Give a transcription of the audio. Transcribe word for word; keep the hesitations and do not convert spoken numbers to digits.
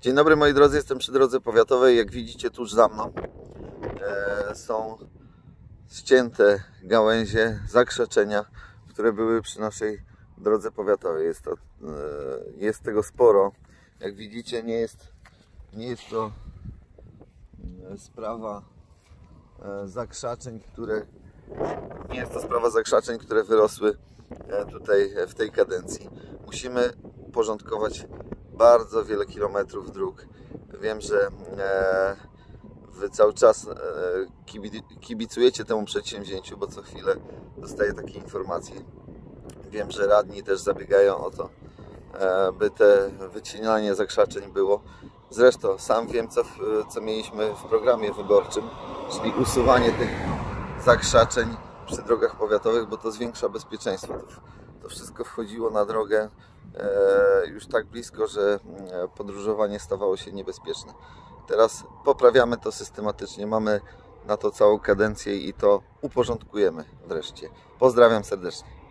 Dzień dobry moi drodzy, jestem przy drodze powiatowej. Jak widzicie tuż za mną e, są ścięte gałęzie, zakrzeczenia, które były przy naszej drodze powiatowej. Jest, to, e, jest tego sporo. Jak widzicie, nie jest, nie jest to sprawa e, zakrzaczeń, które nie jest to sprawa zakrzaczeń, które wyrosły e, tutaj w tej kadencji. Musimy uporządkować bardzo wiele kilometrów dróg. Wiem, że e, Wy cały czas e, kibicujecie temu przedsięwzięciu, bo co chwilę dostaję takie informacje. Wiem, że radni też zabiegają o to, e, by te wycinanie zakrzaczeń było. Zresztą sam wiem, co, co mieliśmy w programie wyborczym, czyli usuwanie tych zakrzaczeń przy drogach powiatowych, bo to zwiększa bezpieczeństwo. To, to wszystko wchodziło na drogę e, już tak blisko, że podróżowanie stawało się niebezpieczne. Teraz poprawiamy to systematycznie, mamy na to całą kadencję i to uporządkujemy wreszcie. Pozdrawiam serdecznie.